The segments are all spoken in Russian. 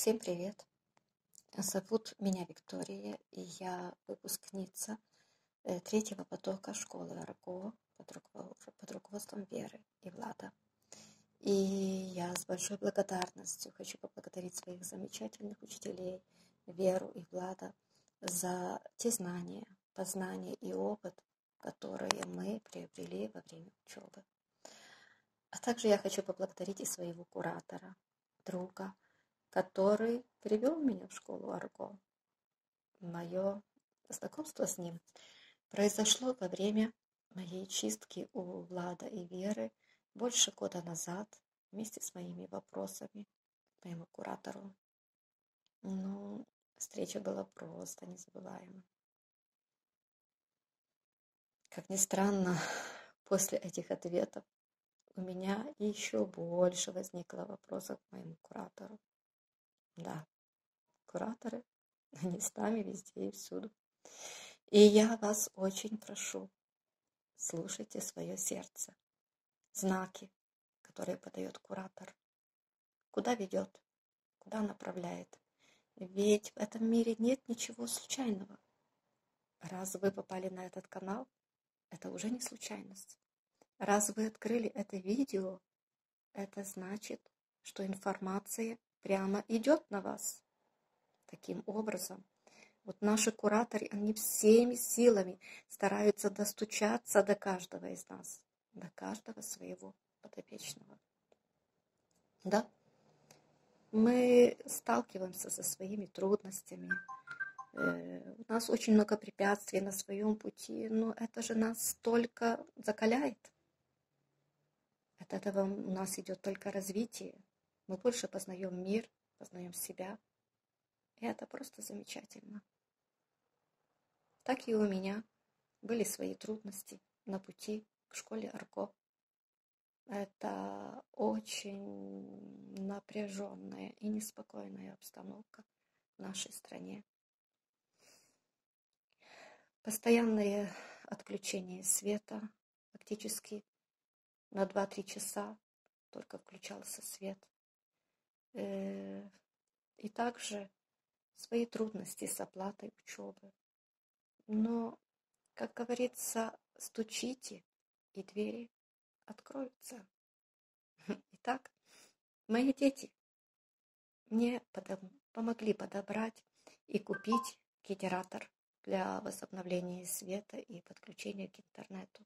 Всем привет! Зовут меня Виктория, и я выпускница третьего потока школы АРГО под руководством Веры и Влада. И я с большой благодарностью хочу поблагодарить своих замечательных учителей Веру и Влада за те знания, познания и опыт, которые мы приобрели во время учебы. А также я хочу поблагодарить и своего куратора, друга, который привел меня в школу АРГО. Мое знакомство с ним произошло во время моей чистки у Влада и Веры больше года назад вместе с моими вопросами к моему куратору. Встреча была просто незабываема. Как ни странно, после этих ответов у меня еще больше возникло вопросов к моему куратору. Да, кураторы, они с нами везде и всюду. И я вас очень прошу, слушайте свое сердце. Знаки, которые подает куратор. Куда ведет, куда направляет. Ведь в этом мире нет ничего случайного. Раз вы попали на этот канал, это уже не случайность. Раз вы открыли это видео, это значит, что информация прямо идет на вас. Таким образом, вот наши кураторы, они всеми силами стараются достучаться до каждого из нас, до каждого своего подопечного. Да, мы сталкиваемся со своими трудностями, у нас очень много препятствий на своем пути, но это же нас только закаляет. От этого у нас идет только развитие. Мы больше познаем мир, познаем себя. И это просто замечательно. Так и у меня были свои трудности на пути к школе АРГО. Это очень напряженная и неспокойная обстановка в нашей стране. Постоянное отключение света, фактически на 2-3 часа только включался свет. И также свои трудности с оплатой учебы. Но, как говорится, стучите, и двери откроются. Итак, мои дети мне помогли подобрать и купить генератор для возобновления света и подключения к интернету.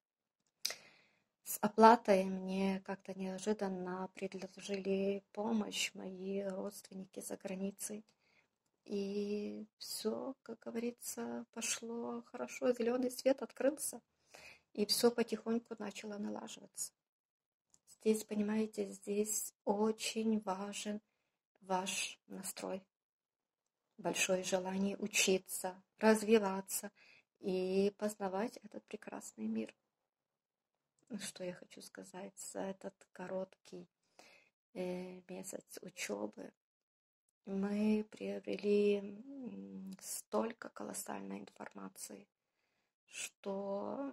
С оплатой мне как-то неожиданно предложили помощь мои родственники за границей. И все, как говорится, пошло хорошо, зеленый свет открылся, и все потихоньку начало налаживаться. Здесь, понимаете, здесь очень важен ваш настрой, большое желание учиться, развиваться и познавать этот прекрасный мир. Что я хочу сказать, за этот короткий месяц учебы мы приобрели столько колоссальной информации, что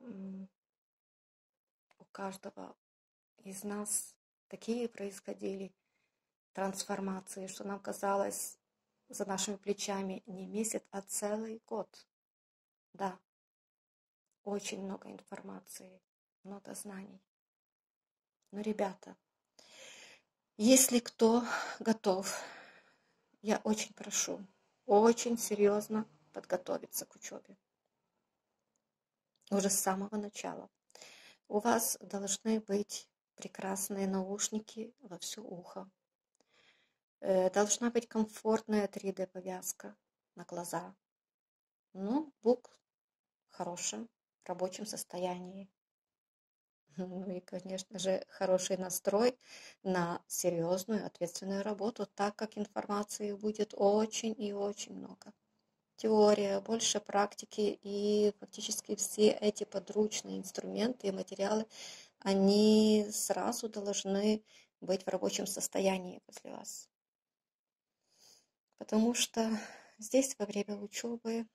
у каждого из нас такие происходили трансформации, что нам казалось за нашими плечами не месяц, а целый год. Да, очень много информации, много знаний. Но, ребята, если кто готов, я очень прошу, очень серьезно подготовиться к учебе. Уже с самого начала. У вас должны быть прекрасные наушники во все ухо. Должна быть комфортная 3D-повязка на глаза. Ноутбук в хорошем рабочем состоянии. И, конечно же, хороший настрой на серьезную, ответственную работу, так как информации будет очень и очень много. Теория, больше практики, и фактически все эти подручные инструменты и материалы, они сразу должны быть в рабочем состоянии возле вас. Потому что здесь во время учебы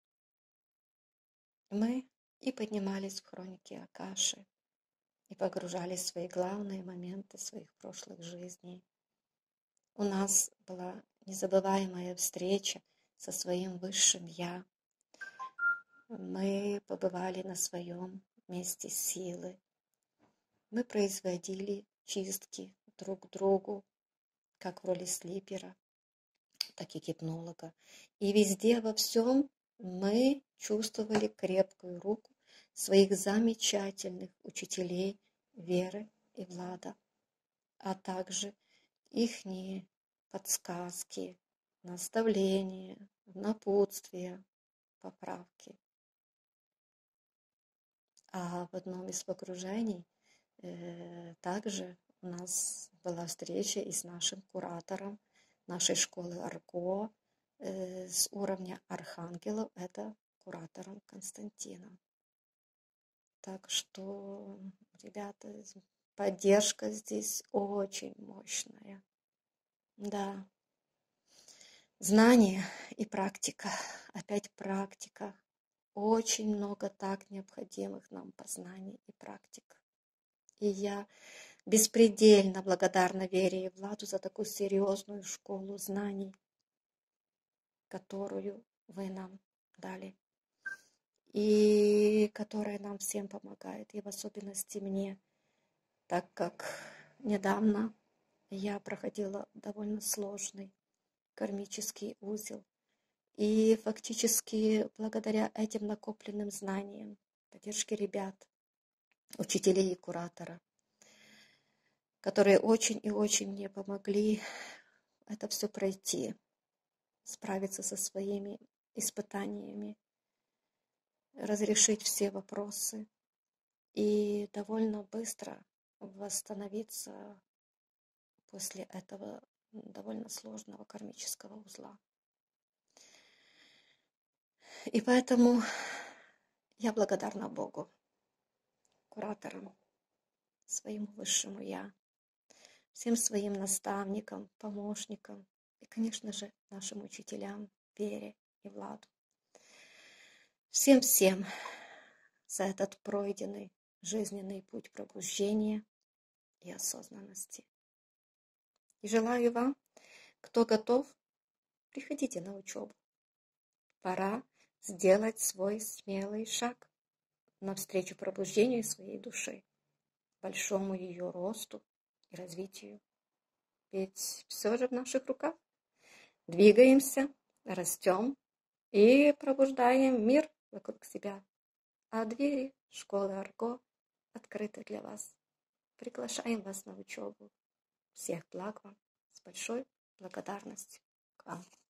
мы и поднимались в хроники Акаши, и погружались в свои главные моменты своих прошлых жизней. у нас была незабываемая встреча со своим высшим Я. Мы побывали на своем месте силы. Мы производили чистки друг к другу, как в роли слипера, так и гипнолога. И везде, во всем мы чувствовали крепкую руку своих замечательных учителей Веры и Влада, а также ихние подсказки, наставления, напутствия, поправки. А в одном из погружений также у нас была встреча и с нашим куратором нашей школы Арго с уровня архангелов, это куратором Константином. Так что, ребята, поддержка здесь очень мощная. Да. Знание и практика. Опять практика. Очень много так необходимых нам познаний и практик. И я беспредельно благодарна Вере и Владу за такую серьезную школу знаний, которую вы нам дали. И которая нам всем помогает. И в особенности мне, так как недавно я проходила довольно сложный кармический узел. И фактически благодаря этим накопленным знаниям, поддержке ребят, учителей и куратора, которые очень и очень мне помогли это все пройти, справиться со своими испытаниями, разрешить все вопросы и довольно быстро восстановиться после этого довольно сложного кармического узла. И поэтому я благодарна Богу, кураторам, своему высшему Я, всем своим наставникам, помощникам и, конечно же, нашим учителям Вере и Владу. Всем-всем за этот пройденный жизненный путь пробуждения и осознанности. И желаю вам, кто готов, приходите на учебу. Пора сделать свой смелый шаг навстречу пробуждению своей души, большому ее росту и развитию. Ведь все же в наших руках. Двигаемся, растем и пробуждаем мир вокруг себя. А двери школы Арго открыты для вас. Приглашаем вас на учебу. Всех благ вам, с большой благодарностью к вам.